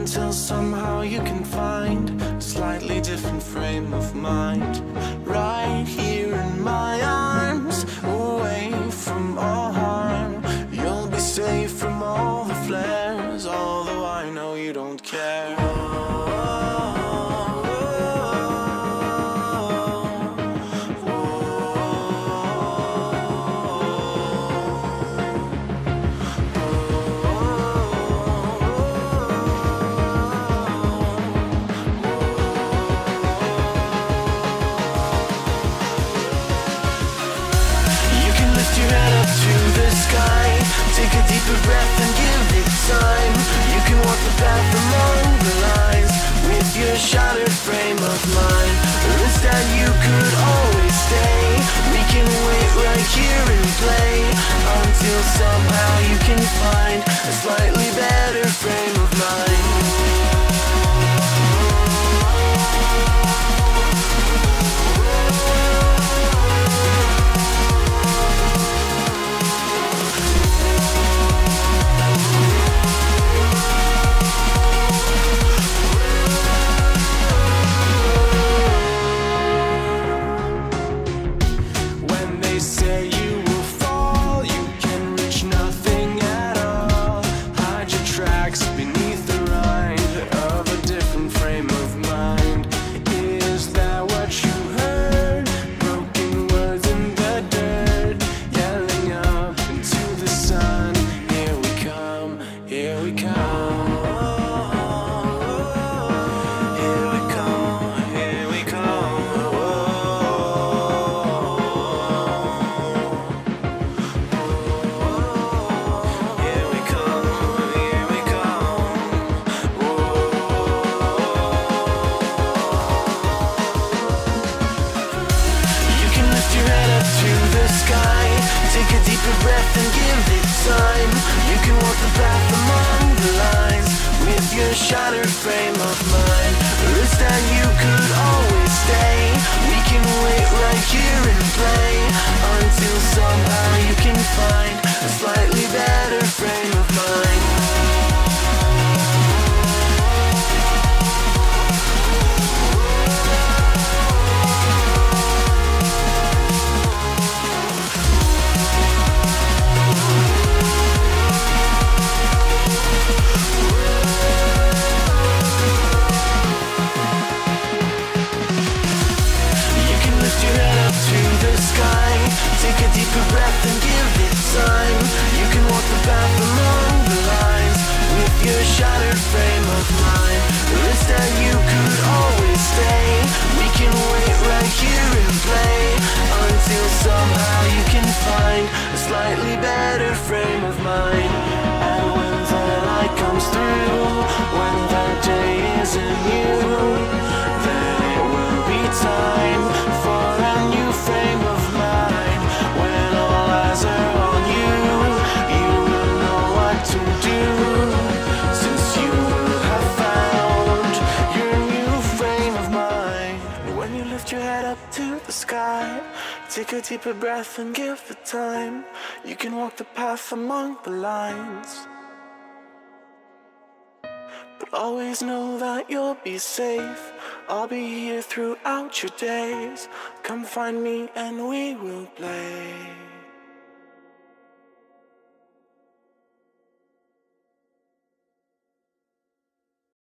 until somehow you can find a slightly different frame of mind. Right here in my arms, away from all harm. You'll be safe from all the flares, although I know you don't care. Take a deeper breath and give it time. You can walk the path among the lines with your shattered frame of mind. Or instead you could always stay. We can wait right here and play until somehow you can find a slightly better frame of mind. Take a deeper breath and give it time. You can walk the path among the lines with your shattered frame of mind. Or instead you could always stay. We can wait right here and play until somehow you can find a slightly better frame of mind. Take a deeper breath and give it time. You can walk the path among the lines with your shattered frame of mind. Or instead you could always stay. We can wait right here and play until somehow you can find a slightly better frame of mind. And when the light comes through, when the day isn't new, then it will be time for a new frame of mind. When all eyes are on you, you will know what to do, since you will have found your new frame of mind. When you lift your head up to the sky, take a deeper breath and give it time. You can walk the path among the lines, but always know that you'll be safe. I'll be here throughout your days. Come find me and we will play.